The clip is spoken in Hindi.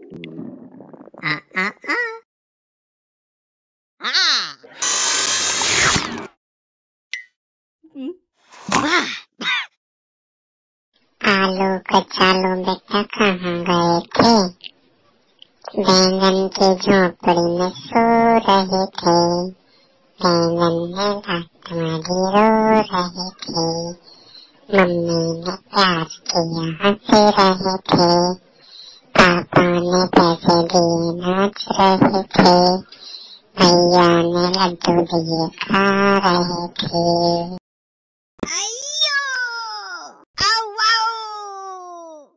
आ आ आ आ वाह। आलू कचालू बेटा कहाँ गए थे? बैंगन की झोपड़ी में सो रहे थे। बैंगन ने लात मारी रो रहे थे। मम्मी ने प्यार किया हंस रहे थे। पापा ने पैसे दिए नाच रहे थे। भैया ने लड्डू दिए खा रहे थे। अय्यो आओ आओ।